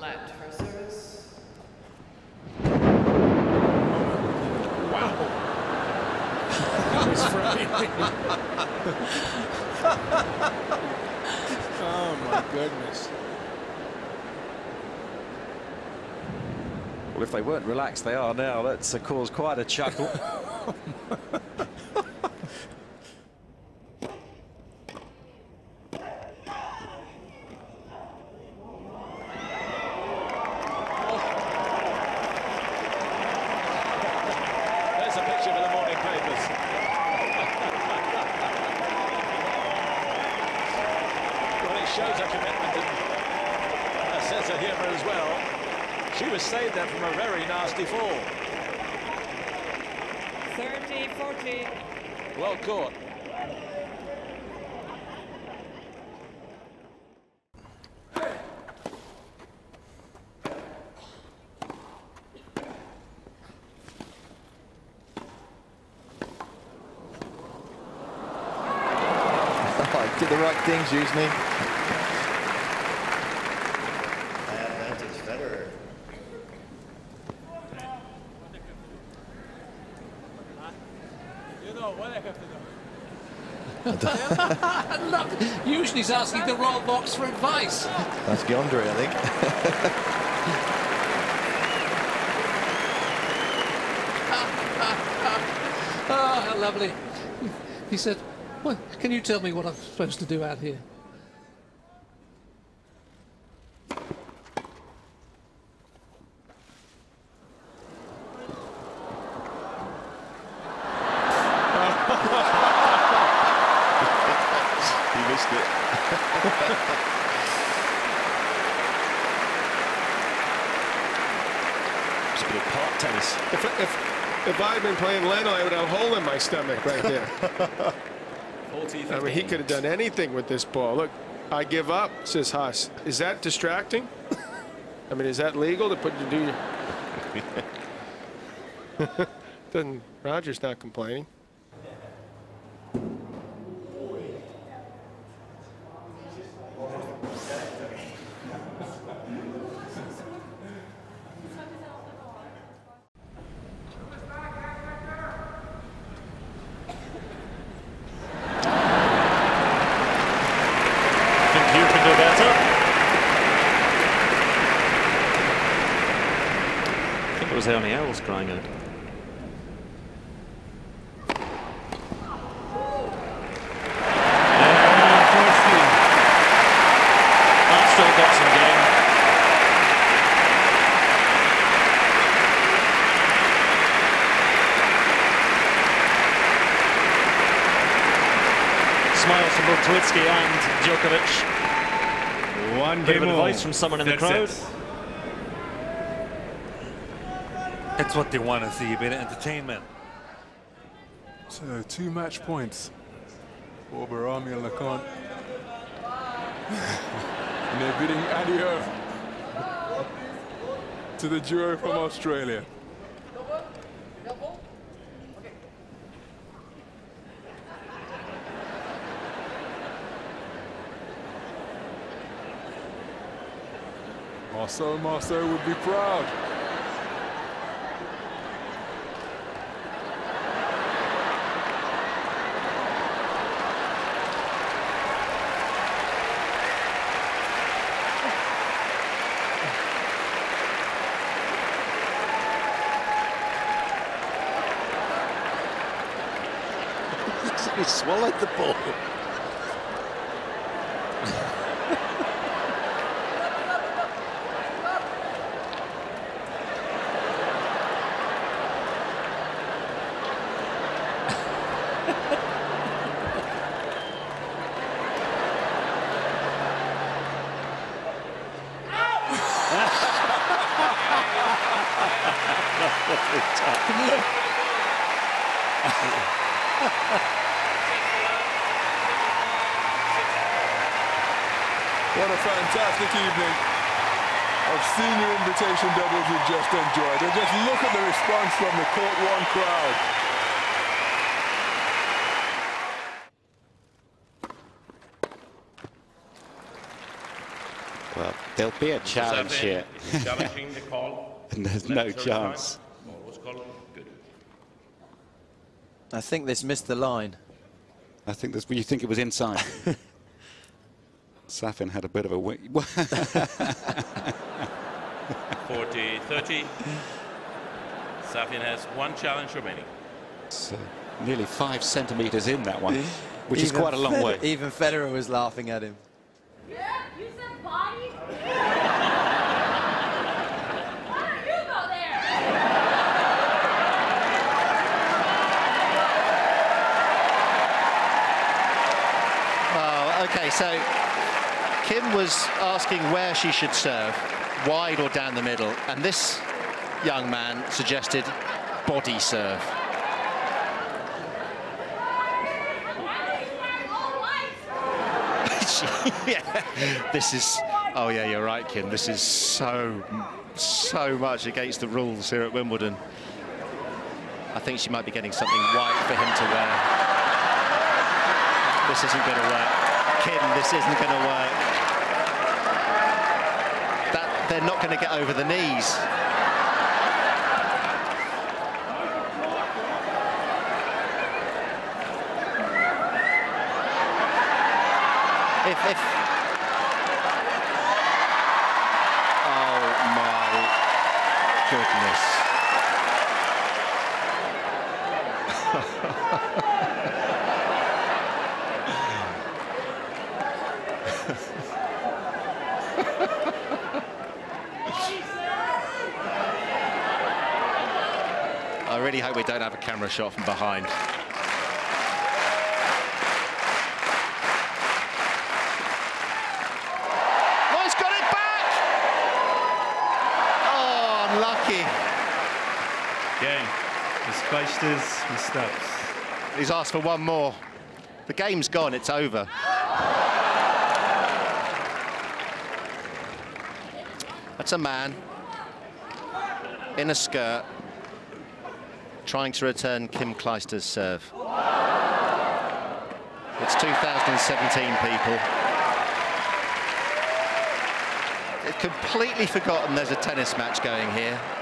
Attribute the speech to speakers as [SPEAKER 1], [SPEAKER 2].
[SPEAKER 1] Let for service.
[SPEAKER 2] Wow. That was frightening. Oh my goodness.
[SPEAKER 3] Well, if they weren't relaxed, they are now. That's caused quite a chuckle.
[SPEAKER 4] There's a picture for the morning papers. Well, it shows a commitment and a sense of humour as well. She was saved there from a very nasty fall.
[SPEAKER 1] 30-40.
[SPEAKER 4] Well caught.
[SPEAKER 5] Did the right things, usually.
[SPEAKER 6] Advantage Federer.
[SPEAKER 4] You know what I have to do.
[SPEAKER 7] Look, usually he's asking the roll box for advice.
[SPEAKER 5] That's Gondry, I think.
[SPEAKER 7] Oh, how lovely. He said, well, can you tell me what I'm supposed to do out here?
[SPEAKER 5] He missed it.
[SPEAKER 3] It's a bit of park tennis.
[SPEAKER 2] If I had been playing Leno, I would have a hole in my stomach right there. I mean, he could have done anything with this ball. Look, I give up, says Haas. Is that distracting? I mean, is that legal to put you do your... Doesn't, Roger's not complaining.
[SPEAKER 3] It was only owls crying out.
[SPEAKER 4] That's still got some game.
[SPEAKER 3] Smiles from both Tawitsky and Djokovic.
[SPEAKER 8] One
[SPEAKER 3] Bit
[SPEAKER 8] game
[SPEAKER 3] of
[SPEAKER 8] on.
[SPEAKER 3] advice from someone in the crowd.
[SPEAKER 8] It's what they want to see, a bit of entertainment.
[SPEAKER 9] So 2 match points for Barami and Lecomte. And they're bidding adieu to the duo from Australia. Marceau would be proud.
[SPEAKER 3] He swallowed the ball.
[SPEAKER 9] What a fantastic evening of senior invitation doubles we've just enjoyed. And just look at the response from the Court 1 crowd.
[SPEAKER 10] Well, there'll be a challenge here.
[SPEAKER 11] Challenging the call.
[SPEAKER 10] And there's no chance.
[SPEAKER 11] Good.
[SPEAKER 5] I think this missed the line.
[SPEAKER 10] I think this. You think it was inside? Safin had a bit of a wing.
[SPEAKER 11] 40-30. Safin has one challenge remaining.
[SPEAKER 10] It's nearly 5 centimeters in that one, which is quite a long way.
[SPEAKER 5] Even Federer was laughing at him.
[SPEAKER 12] Yeah, you said body. Why don't you go there?
[SPEAKER 13] Oh, okay, so Kim was asking where she should serve, wide or down the middle, and this young man suggested body serve. Yeah, this is, oh yeah, you're right, Kim, this is so much against the rules here at Wimbledon. I think she might be getting something white for him to wear. This isn't going to work. Kim, this isn't going to work. They're not going to get over the knees. Oh my goodness. I really hope we don't have a camera shot from behind. Unlucky.
[SPEAKER 14] Game. Miss Kleisters, Miss Stubbs.
[SPEAKER 13] He's asked for one more. The game's gone, it's over. That's a man in a skirt trying to return Kim Clijsters' serve. It's 2017, people. They've completely forgotten there's a tennis match going here.